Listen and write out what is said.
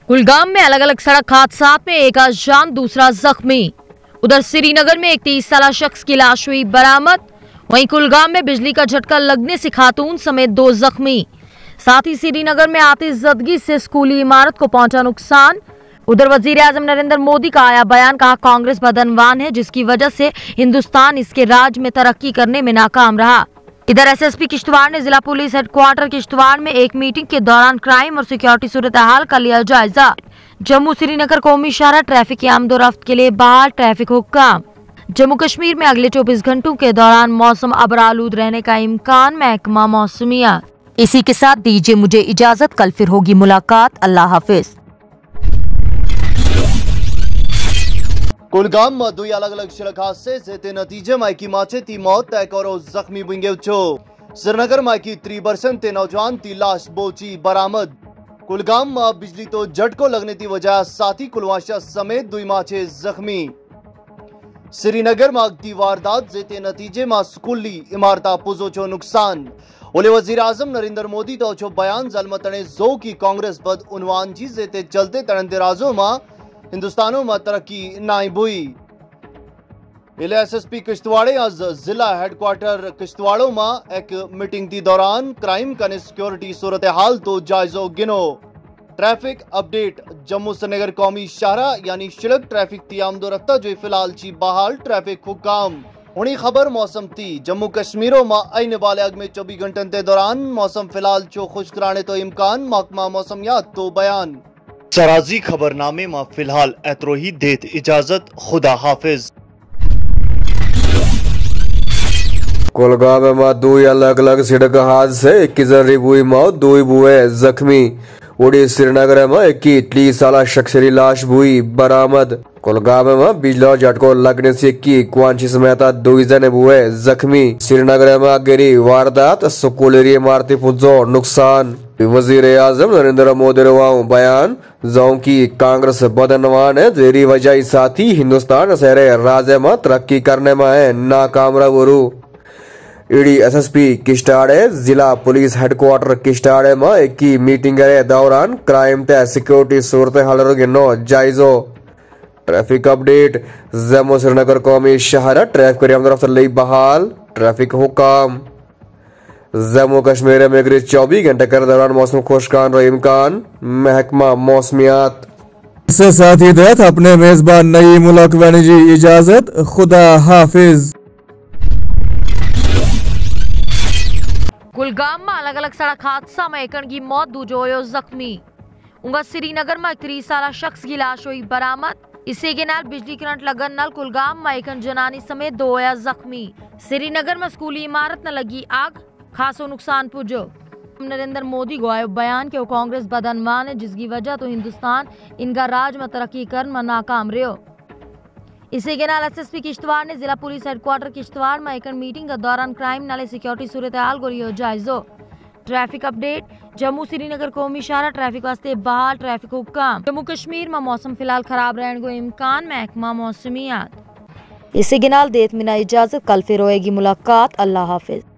कुलगाम में अलग अलग सड़क हादसात में एक जान दूसरा जख्मी। उधर श्रीनगर में एक 30 साल शख्स की लाश हुई बरामद। वहीं कुलगाम में बिजली का झटका लगने से खातून समेत 2 जख्मी। साथ ही श्रीनगर में आतिशज़दगी से स्कूली इमारत को पहुंचा नुकसान। उधर वजीर आजम नरेंद्र मोदी का आया बयान, कहा कांग्रेस बदनवान है जिसकी वजह से हिंदुस्तान इसके राज में तरक्की करने में नाकाम रहा। इधर एसएसपी किश्तवाड़ ने जिला पुलिस हेडक्वार्टर किश्तवाड़ में एक मीटिंग के दौरान क्राइम और सिक्योरिटी सूरत हाल का लिया जायजा। जम्मू श्रीनगर कौमी शाहरा ट्रैफिक की आमदोरफ्त के लिए बहाल ट्रैफिक हुक्म। जम्मू कश्मीर में अगले 24 घंटों के दौरान मौसम अबरालूद रहने का इम्कान, महकमा मौसमियात। इसी के साथ दीजिए मुझे इजाजत, कल फिर होगी मुलाकात। अल्लाह हाफिज। कुलगाम में 2 अलग अलग सड़क हादसे से नतीजे में की माचे ती मौत तय करो जख्मी बुंगे श्रीनगर में की 3 बरसन ते नौजवान ती लाश बोची बरामद। कुलगाम में बिजली तो झटको लगने की वजह साथी कुलवाशा समेत 2 माचे जख्मी। श्रीनगर में अगती वारदात जेते नतीजे में स्कूली इमारता पुजो नुकसान। ओले वजीर आजम नरेंद्र मोदी तो छो बयान जलमतने जो की कांग्रेस बद उनवान जी जेते चलते तड़ंदराजों में हिंदुस्तानों में तरक्की नाई बुई। एसएसपी किश्तवाड़े आज जिला हेडक्वार्टर किश्तवाड़ों में एक मीटिंग के दौरान क्राइम का सिक्योरिटी सूरत हाल तो जायजो गिनो। ट्रैफिक अपडेट जम्मू श्रीनगर कौमी शाहरा यानी सड़क ट्रैफिक ती आमदोरफ्ता जो फिलहाल ची बहाल ट्रैफिक हुक्म। हुणी खबर मौसम थी जम्मू कश्मीरों में आने वाले अगले 24 घंटन के दौरान मौसम फिलहाल चो खुश्क रहने तो इम्कान, महकमा मौसमियात तो बयान। सराजी खबरनामे में फिलहाल एतरो ही देत इजाजत, खुदा हाफिज। कुलगाम में 2 अलग अलग सड़क हादसे 21 हुई मौत, 2 हुए जख्मी। उड़ी श्रीनगर में एक 30 साल शख्स की लाश हुई बरामद। कुलगाम में बिजली झटको लगने से क्वांची समेत 2 जन हुए जख्मी। श्रीनगर में गिरी वारदात, स्कूली इमारती पुजो नुकसान। वजीर आजम नरेंद्र मोदी बयान, जो की कांग्रेस बदनवान है जेरी वजह साथी हिंदुस्तान शहरे राज्य में तरक्की करने में है नाकाम रवरू। ईडी एसएसपी किश्तवाड़े जिला पुलिस हेडक्वार्टर किश्तवाड़े में एक मीटिंग के दौरान क्राइम ते सिक्योरिटी सूरत हाल गिनो जायजो। ट्रैफिक अपडेट जम्मू श्रीनगर कौमी शाहरा ट्रैफिक आमदोरफ्त लई बहाल ट्रैफिक हुक्म। जम्मू कश्मीर में अगले 24 घंटे के दौरान मौसम खुशकान रो इम्कान, महकमा मौसमियात। इससे साथ ही देत अपने मेजबान नई मुल्क जी इजाजत, खुदा हाफिज। कुलगाम में अलग अलग सड़क हादसा में एकन की मौत, 2 जो जख्मी। उंगा श्रीनगर में 30 साल शख्स की लाश हुई बरामद। इसी के नाल बिजली करंट लगन नाल कुलगाम में एकन जनानी समेत 2 जख्मी। श्रीनगर में स्कूली इमारत न लगी आग, खासो नुकसान पुजो। नरेंद्र मोदी को आयो बयान के वो कांग्रेस बदनवान है जिसकी वजह तो हिंदुस्तान इनका राज में तरक्की करने में नाकाम रहो। इसी के नाल एसएसपी किश्तवाड़ ने जिला पुलिस हेडक्वार्टर किश्तवाड़ में एक मीटिंग के दौरान क्राइम नाले सिक्योरिटी सूरत हाल को लियो जायजो। ट्रैफिक अपडेट जम्मू श्रीनगर कौमी शाहरा ट्रैफिक वास्ते बहाल ट्रैफिक हुक्म। जम्मू कश्मीर में मौसम फिलहाल खराब रहने को इम्कान, महकमा मौसमियात। इसी के नाल देत मिना इजाजत, कल फिर होएगी मुलाकात। अल्लाह हाफिज।